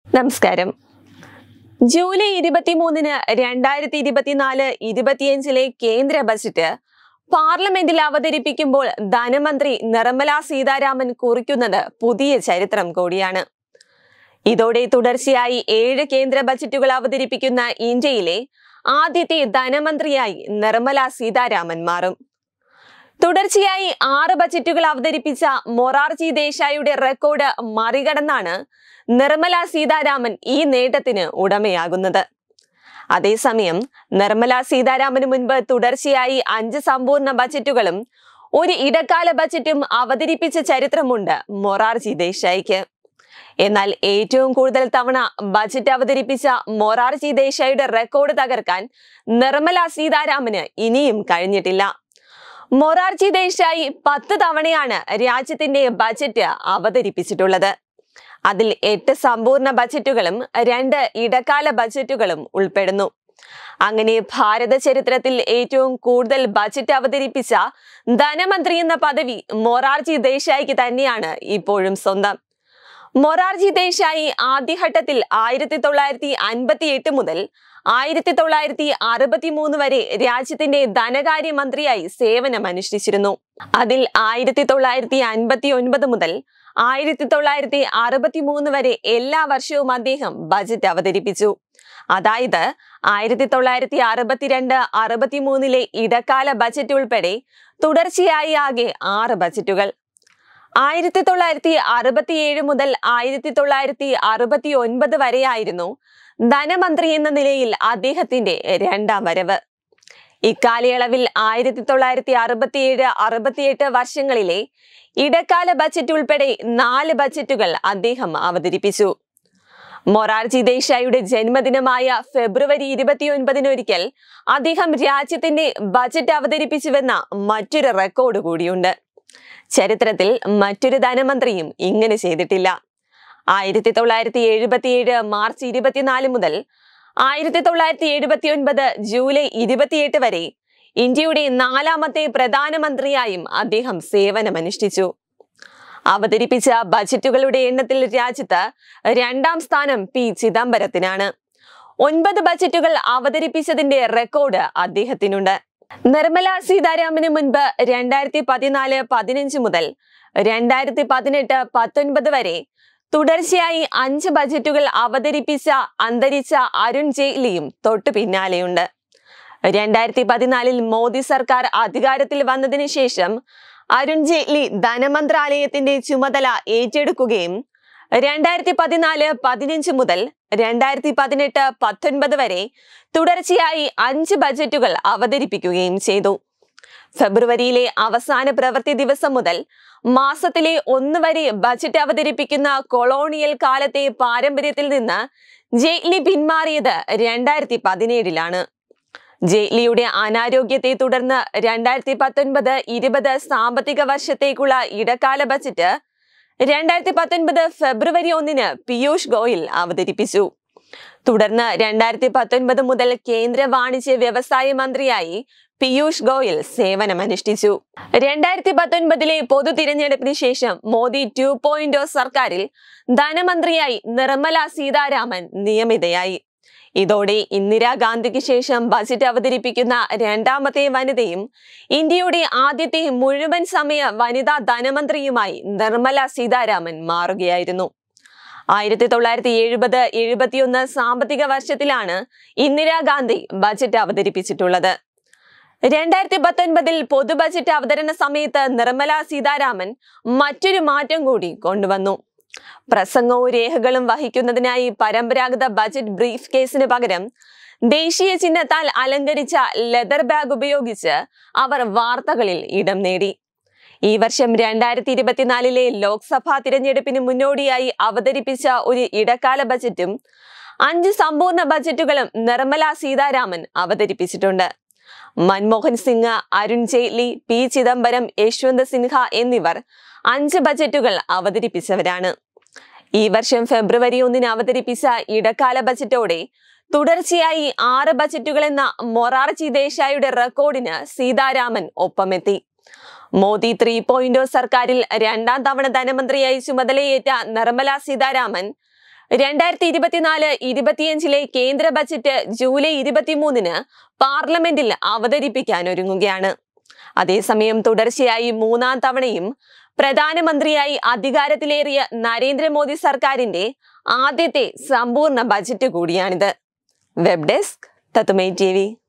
നമസ്കാരം. ജൂലൈ 23-ന് 2024-25 കേന്ദ്ര ബജറ്റ് പാർലമെന്റിൽ അവതരിപ്പിക്കുമ്പോൾ ധനമന്ത്രി നിർമ്മല സീതാരാമൻ കുറിക്കുന്നത് പുതിയ ചരിത്രം കൂടിയാണ്. ഇതോടെ തുടർച്ചയായി 7 കേന്ദ്ര ബജറ്റുകൾ അവതരിപ്പിക്കുന്ന ഇന്ത്യയിലെ ആദ്യത്തെ ധനമന്ത്രിയായി നിർമ്മല സീതാരാമൻ മാറും. തുടർച്ചയായി 6 ബജറ്റുകൾ അവതരിപ്പിച്ച മൊറാർജി ദേശായിയുടെ റെക്കോർഡ് മറികടന്നാണ് നിർമ്മല സീതാരാമൻ ഈ നേട്ടത്തിന് ഉടമയാകുന്നത്. അതേസമയം നിർമ്മല സീതാരാമന് മുൻപ് തുടർച്ചയായി 5 സമ്പൂർണ്ണ ബജറ്റുകളും ഒരു ഇടക്കാല ബജറ്റും അവതരിപ്പിച്ച ചരിത്രമുണ്ട് മൊറാർജി ദേശായിക്ക്. എന്നാൽ ഏറ്റവും കൂടുതൽ തവണ ബജറ്റ് അവതരിപ്പിച്ച മൊറാർജി ദേശായിയുടെ റെക്കോർഡ് തകർക്കാൻ നിർമ്മല സീതാരാമന് ഇനിയും കഴിഞ്ഞിട്ടില്ല. മൊറാർജി ദേശായി 10 തവണയാണ് രാജ്യത്തിന്റെ ബജറ്റ് അവതരിപ്പിച്ചിട്ടുള്ളത്. അതിൽ 8 സമ്പൂർണ്ണ ബജറ്റുകളും 2 ഇടക്കാല ബജറ്റുകളും ഉൾപ്പെടുന്നു. അങ്ങനെ ഭാരത ചരിത്രത്തിൽ ഏറ്റവും കൂടുതൽ ബജറ്റ് അവതരിപ്പിച്ച ധനമന്ത്രി എന്ന പദവി മൊറാർജി ദേശായിക്ക് തന്നെയാണ് ഇപ്പോഴും സ്വന്തം. മൊറാർജി ദേശായി ആദ്യഘട്ടത്തിൽ 1958 മുതൽ 1963 വരെ രാജ്യത്തിന്റെ ധനകാര്യമന്ത്രിയായി സേവനമനുഷ്ഠിച്ചിരുന്നു. അതിൽ 1959 മുതൽ 1963 വരെ എല്ലാ വർഷവും അദ്ദേഹം ബജറ്റ് അവതരിപ്പിച്ചു. അതായത് 1962-63 ഇടക്കാല ബജറ്റ് ഉൾപ്പെടെ തുടർച്ചയായി ആകെ 6 ബജറ്റുകൾ. 1967 മുതൽ 1969 വരെയായിരുന്നു ധനമന്ത്രി എന്ന നിലയിൽ അദ്ദേഹത്തിന്റെ 2ാം വരവ്. ഇക്കാലയളവിൽ 1967-68 വർഷങ്ങളിലെ ഇടക്കാല ബജറ്റ് ഉൾപ്പെടെ 4 ബജറ്റുകൾ അദ്ദേഹം അവതരിപ്പിച്ചു. മൊറാർജി ദേശായിയുടെ ജന്മദിനമായ ഫെബ്രുവരി 29-ന് ഒരിക്കൽ അദ്ദേഹം രാജ്യത്തിന്റെ ബജറ്റ് അവതരിപ്പിച്ചുവെന്ന മറ്റൊരു റെക്കോർഡ് കൂടിയുണ്ട്. ചരിത്രത്തിൽ മറ്റൊരു ധനമന്ത്രിയും ഇങ്ങനെ ചെയ്തിട്ടില്ല. 1977 മാർച്ച് 24 മുതൽ 1979 ജൂലൈ 28 വരെ ഇന്ത്യയുടെ 4ാമത്തെ പ്രധാനമന്ത്രിയായും അദ്ദേഹം സേവനമനുഷ്ഠിച്ചു. അവതരിപ്പിച്ച ബജറ്റുകളുടെ എണ്ണത്തിൽ രാജ്യത്ത് 2ാം സ്ഥാനം പി ചിദംബരത്തിനാണ്. 9 ബജറ്റുകൾ അവതരിപ്പിച്ചതിന്റെ റെക്കോർഡ് അദ്ദേഹത്തിനുണ്ട്. നിർമ്മല സീതാരാമന് മുൻപ് 2014-15 മുതൽ 2018-19 വരെ തുടർച്ചയായി 5 ബജറ്റുകൾ അവതരിപ്പിച്ച അന്തരിച്ച അരുൺ ജെയ്റ്റ്ലിയും തൊട്ടു പിന്നാലെയുണ്ട്. 2014 മോദി സർക്കാർ അധികാരത്തിൽ വന്നതിന് ശേഷം അരുൺ ജെയ്റ്റ്ലി ധനമന്ത്രാലയത്തിന്റെ ചുമതല ഏറ്റെടുക്കുകയും 2014-15 മുതൽ 2018-19 വരെ തുടർച്ചയായി 5 ബജറ്റുകൾ അവതരിപ്പിക്കുകയും ചെയ്തു. ഫെബ്രുവരിയിലെ അവസാന പ്രവൃത്തി ദിവസം മുതൽ മാസത്തിലെ 1 വരെ ബജറ്റ് അവതരിപ്പിക്കുന്ന കൊളോണിയൽ കാലത്തെ പാരമ്പര്യത്തിൽ നിന്ന് ജെയ്റ്റ്ലി പിന്മാറിയത് 2017-ലാണ്. ജെയ്റ്റ്ലിയുടെ അനാരോഗ്യത്തെ തുടർന്ന് 2019-20 സാമ്പത്തിക വർഷത്തേക്കുള്ള ഇടക്കാല ബജറ്റ് 2019 ഫെബ്രുവരി 1-ന് പീയൂഷ് ഗോയൽ അവതരിപ്പിച്ചു. തുടർന്ന് 2019 മുതൽ കേന്ദ്ര വാണിജ്യ വ്യവസായ മന്ത്രിയായി പീയൂഷ് ഗോയൽ സേവനമനുഷ്ഠിച്ചു. 2019 പൊതു തിരഞ്ഞെടുപ്പിന് ശേഷം മോദി 2.0 സർക്കാരിൽ ധനമന്ത്രിയായി നിർമ്മല സീതാരാമൻ നിയമിതയായി. ഇതോടെ ഇന്ദിരാഗാന്ധിക്ക് ശേഷം ബജറ്റ് അവതരിപ്പിക്കുന്ന 2ാമത്തെ വനിതയും ഇന്ത്യയുടെ ആദ്യത്തെ മുഴുവൻ സമയ വനിതാ ധനമന്ത്രിയുമായി നിർമ്മല സീതാരാമൻ മാറുകയായിരുന്നു. 1970-71 സാമ്പത്തിക വർഷത്തിലാണ് ഇന്ദിരാഗാന്ധി ബജറ്റ് അവതരിപ്പിച്ചിട്ടുള്ളത്. 2019 പൊതു ബജറ്റ് അവതരണ സമയത്ത് നിർമ്മല സീതാരാമൻ മറ്റൊരു മാറ്റം കൂടി കൊണ്ടുവന്നു. പ്രസംഗവും രേഖകളും വഹിക്കുന്നതിനായി പരമ്പരാഗത ബജറ്റ് ബ്രീഫ് കേസിന് പകരം ദേശീയ ചിഹ്നത്താൽ അലങ്കരിച്ച ലെതർ ബാഗ് ഉപയോഗിച്ച് അവർ വാർത്തകളിൽ ഇടം നേടി. ഈ വർഷം 2024 ലോക്സഭാ തിരഞ്ഞെടുപ്പിന് മുന്നോടിയായി അവതരിപ്പിച്ച ഒരു ഇടക്കാല ബജറ്റും 5 സമ്പൂർണ്ണ ബജറ്റുകളും നിർമ്മല സീതാരാമൻ അവതരിപ്പിച്ചിട്ടുണ്ട്. മൻമോഹൻ സിംഗ്, അരുൺ ജെയ്റ്റ്ലി, പി ചിദംബരം, യശ്വന്ത് സിൻഹ എന്നിവർ 5 ബജറ്റുകൾ അവതരിപ്പിച്ചവരാണ്. ഈ വർഷം ഫെബ്രുവരി 1-ന് അവതരിപ്പിച്ച ഇടക്കാല ബജറ്റോടെ തുടർച്ചയായി 6 ബജറ്റുകൾ എന്ന മൊറാർജി ദേശായിയുടെ റെക്കോർഡിന് സീതാരാമൻ ഒപ്പമെത്തി. മോദി 3.0 സർക്കാരിൽ 2ാം തവണ ധനമന്ത്രിയായി ചുമതലയേറ്റ നിർമ്മല സീതാരാമൻ 2024-25 കേന്ദ്ര ബജറ്റ് ജൂലൈ 23 പാർലമെന്റിൽ അവതരിപ്പിക്കാൻ ഒരുങ്ങുകയാണ്. അതേസമയം തുടർച്ചയായി 3-ാം തവണയും പ്രധാനമന്ത്രിയായി അധികാരത്തിലേറിയ നരേന്ദ്രമോദി സർക്കാരിന്റെ ആദ്യത്തെ സമ്പൂർണ്ണ ബജറ്റ് കൂടിയാണിത്. വെബ് ഡെസ്ക് തത്തുമൈ TV.